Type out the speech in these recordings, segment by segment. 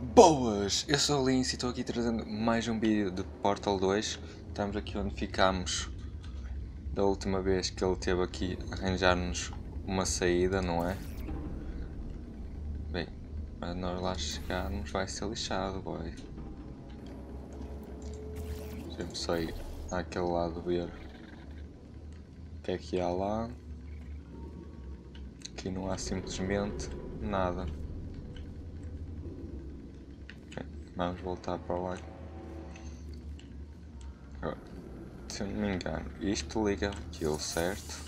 Boas! Eu sou o Lince e estou aqui trazendo mais um vídeo de Portal 2. Estamos aqui onde ficámos da última vez que ele teve aqui a arranjar-nos uma saída, não é? Bem, para nós lá chegarmos vai ser lixado, boy. Deixa-me só ir àquele lado ver o que é que há lá. Aqui não há simplesmente nada. Bem, vamos voltar para lá. Agora, se eu não me engano, isto liga aquilo, certo?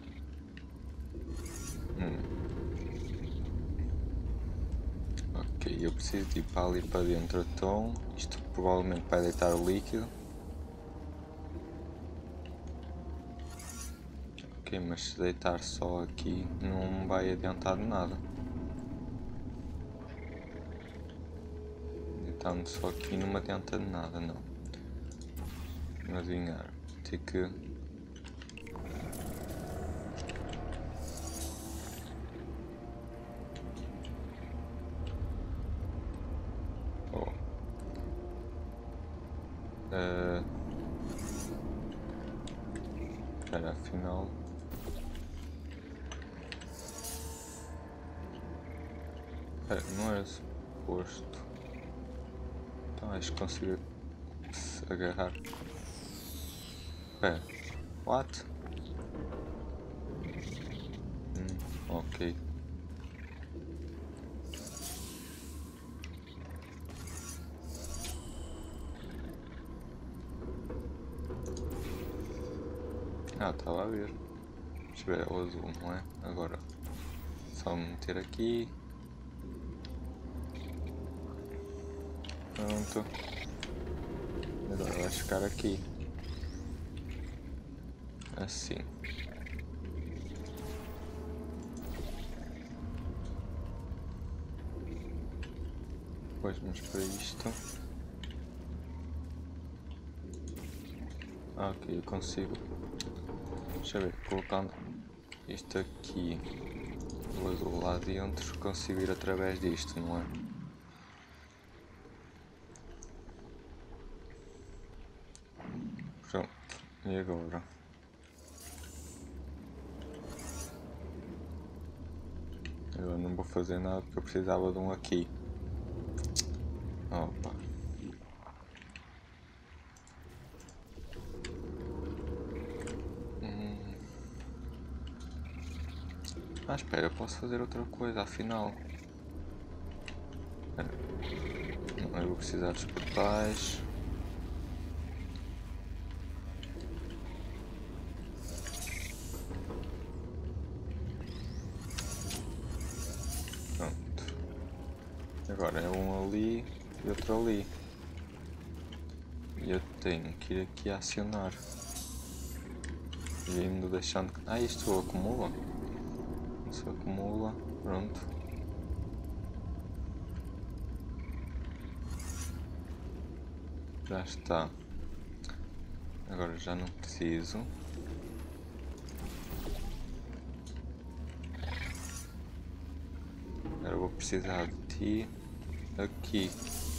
Ok, eu preciso de ir para ali para dentro então. Isto provavelmente vai deitar o líquido. Ok, mas se deitar só aqui não vai adiantar de nada. Deitando só aqui não me adianta de nada, não. Vamos adivinhar. Tem que... Oh. Espera, afinal... Espera, não era suposto... Então acho que consigo se agarrar. Espera, what? Ok. Ah, estava a ver. Deixa eu ver, é o azul, não é? Agora, só me meter aqui. Pronto. Agora vai ficar aqui. Assim. Depois vamos para isto. Ah, ok, eu consigo. Deixa eu ver, colocando isto aqui, o azul lá dentro, consigo ir através disto, não é? Pronto, e agora? Eu não vou fazer nada porque eu precisava de um aqui. Opa. Ah, espera, eu posso fazer outra coisa, afinal. Espera. Não, eu vou precisar dos portais. Pronto. Agora é um ali e outro ali. E eu tenho que ir aqui a acionar. E indo deixando... Ah, isto acumula? Isso acumula, pronto. Já está. Agora já não preciso. Agora vou precisar de ti aqui.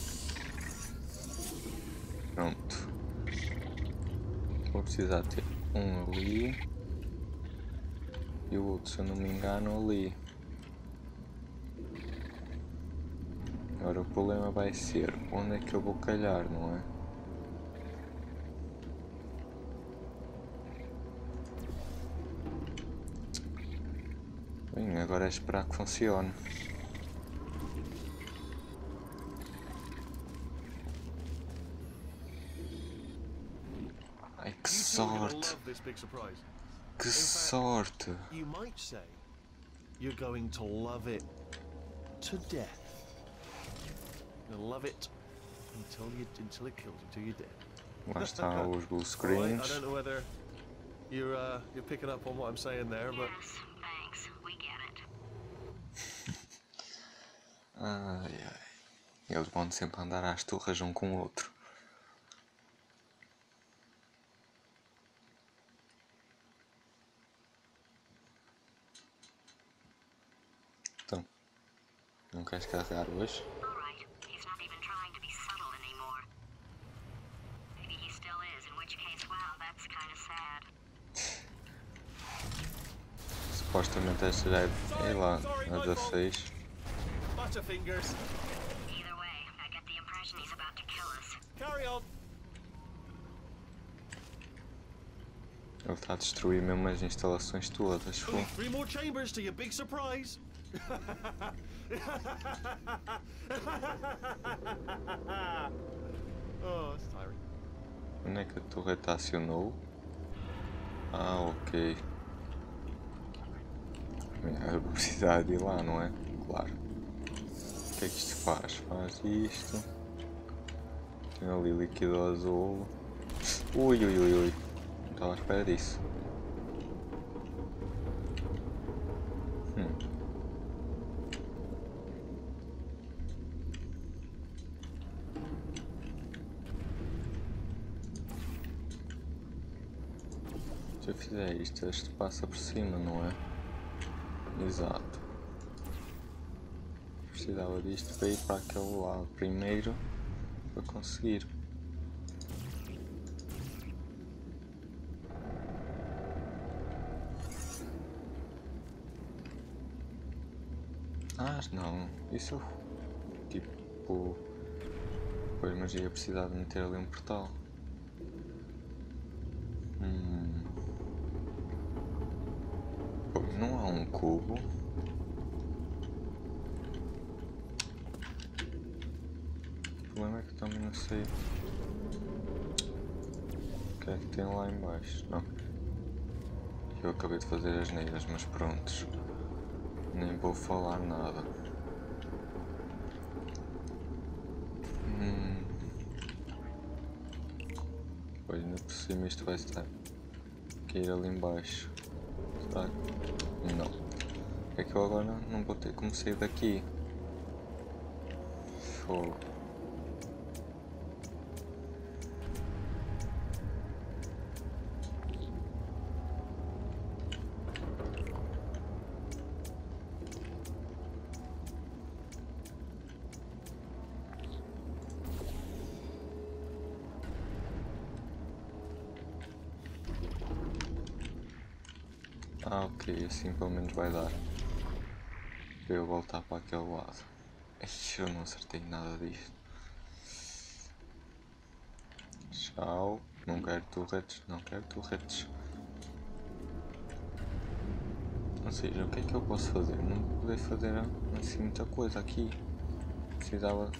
Pronto. Vou precisar ter um ali. E o outro, se eu não me engano, ali. Agora o problema vai ser onde é que eu vou calhar, não é? Bem, agora é esperar que funcione. Ai, que sorte! Que sorte! You might say you're going to love it to death. You'll love it until it kills you, till you're dead. Lá estão os blue Right, I screens. don't know whether you're picking up on what I'm saying there, but Yes, thanks. We get it. Ai, ai. Eles vão sempre andar às turras um com o outro. Então, não queres carregar hoje? All right, he's not still is, in which case, wow, that's kind of sad. Supostamente esta já é lá, a 16. Butterfingers. Either way, I get the impression he's about to kill us. Carry on. Ele está a destruir mesmo as instalações todas. Fogo. Only 3 more chambers to your big surprise. Oh, it's tiring. Onde é que a torreta acionou? Ah, ok. Eu precisava de ir lá, não é? Claro. O que é que isto faz? Faz isto. Tem ali líquido azul. Ui, ui, ui, ui. Não estava à espera disso. Se eu fizer isto, este passa por cima, não é? Exato. Precisava disto para ir para aquele lado primeiro para conseguir. Ah, não. Isso tipo. Pois, mas ia precisar de meter ali um portal. Pô, não há um cubo. O problema é que também não sei o que é que tem lá em baixo. Não. Eu acabei de fazer as neiras, mas prontos. Nem vou falar nada. Pois, ainda por cima isto vai estar cair ali embaixo. Será que... Não. É que eu agora não vou ter como sair daqui. Fogo. Ah, ok, assim pelo menos vai dar para eu voltar para aquele lado. Ixi, eu não acertei nada disto. Tchau, não quero torretes, não quero torretes. Ou seja, o que é que eu posso fazer? Não poder fazer assim muita coisa aqui. Precisava...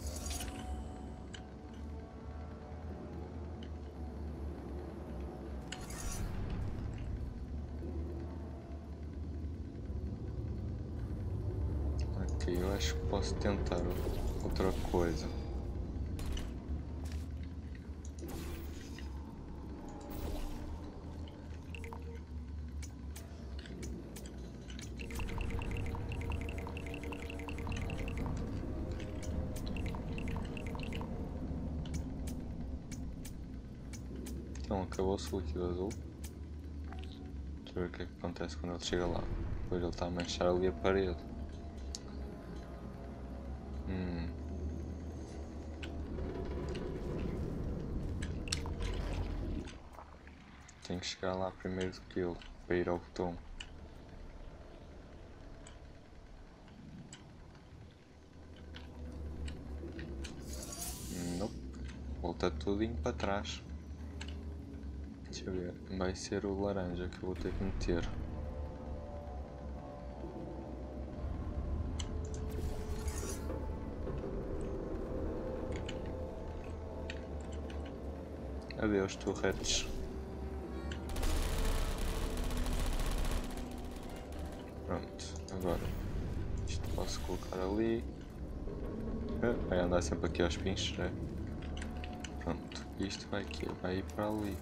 Ok, eu acho que posso tentar outra coisa. Então acabou-se o líquido azul. Deixa eu ver o que é que acontece quando ele chega lá. Depois ele está a manchar ali a parede. Tenho que chegar lá primeiro do que ele para ir ao botão. Nope. Volta tudinho para trás. Deixa eu ver. Vai ser o laranja que eu vou ter que meter. Adeus, torretes. Pronto, agora isto posso colocar ali. Vai andar sempre aqui aos pinchos, né? Pronto, isto vai aqui, vai ir para ali.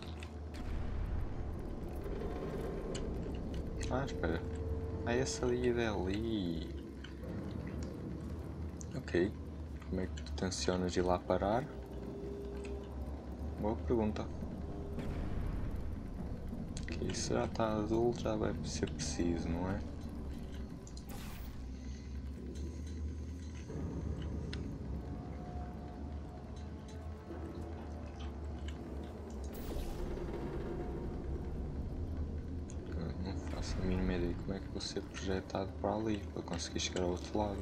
Ah, espera. Ah, essa saída é ali. Ok. Como é que tu tencionas ir lá parar? Boa pergunta. Ok, se já está azul já vai ser preciso, não é? faço a mínima ideia como é que vou ser projetado para ali, para conseguir chegar ao outro lado.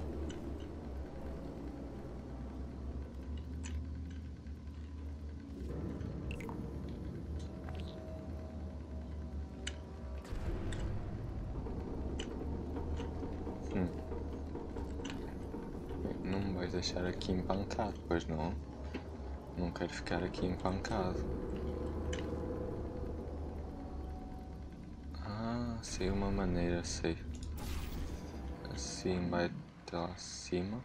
Bem, não me vais deixar aqui empancado, pois não? Não quero ficar aqui empancado. Ah, sei uma maneira, sei. Assim vai até lá acima.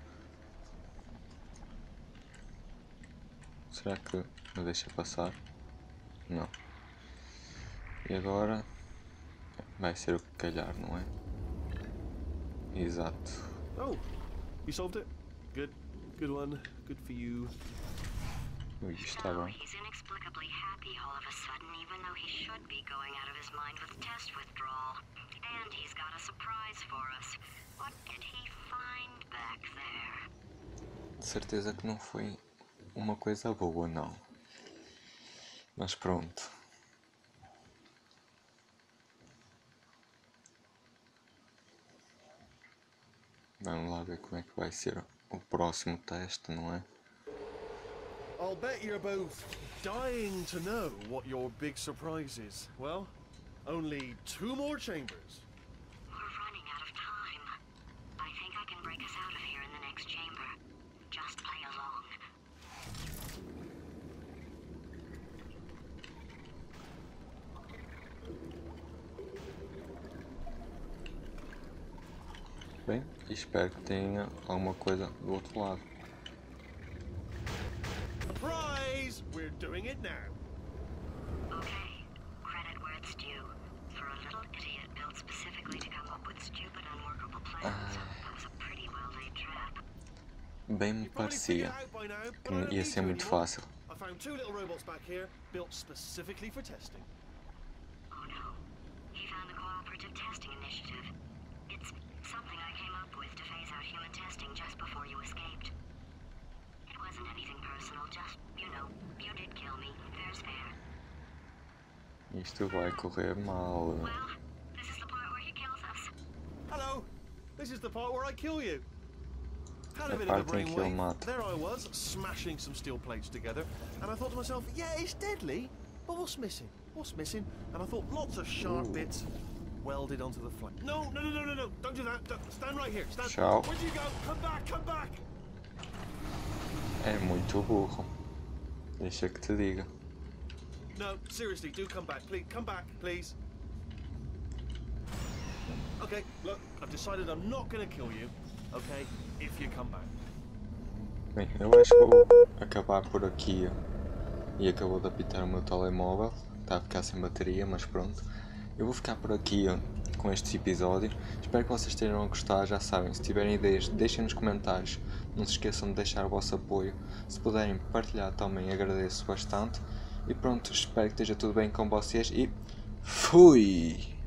Será que me deixa passar? Não. E agora vai ser o que calhar, não é? Exato. Oh, you solved it? Good. Good one. Good for you. Ui, está So, bem. he's inexplicably happy all of a sudden, even though he should be going out of his mind with test withdrawal. And he's got a surprise for us. What did he find back there? De certeza que não foi uma coisa boa, não. Mas pronto. Vamos lá ver como é que vai ser o próximo teste, não é? I'll bet you're both dying to know what your big surprise is. Well, only 2 more chambers. We're running out of time. I think I can break us out of here in the next chamber. Just play along. Bem, espero que tenha alguma coisa do outro lado. Surprise! We're doing it now. Okay, credit where it's due. For a little idiot built specifically to come up with stupid, unworkable plans, that was a pretty well-laid trap. Bem me You probably figured parecia it out by now, que but I don't ia need ser to muito anymore. fácil. I found 2 little robots back here, built specifically for testing. Oh no. He found the Cooperative Testing Initiative. It's something I came up with to phase out human testing just before you escaped. It wasn't anything personal, just, you know, you did kill me. Fair's fair. Isto vai correr mal. Well, this is the part where he kills us. Hello! This is the part where I kill you. Had a A bit of a parte em que ele brainwave. mata. There I was, smashing some steel plates together, and I thought to myself, yeah, it's deadly, but what's missing? What's missing? And I thought lots of sharp Ooh. bits welded onto the flame. No, don't do that. Stand right here. Stand. Ciao. Where'd you go? Come back, come back. É muito burro. Deixa que te diga. No, seriously, do come back, please. Come back, please. Okay, look, I've decided I'm not gonna kill you, okay, if you come back. Bem, eu acho que vou acabar por aqui. E acabou de apitar o meu telemóvel. Está a ficar sem bateria, mas pronto. Eu vou ficar por aqui com este episódio. Espero que vocês tenham gostado. Já sabem, se tiverem ideias, deixem nos comentários. Não se esqueçam de deixar o vosso apoio. Se puderem partilhar também, agradeço bastante. E pronto, espero que esteja tudo bem com vocês. E fui!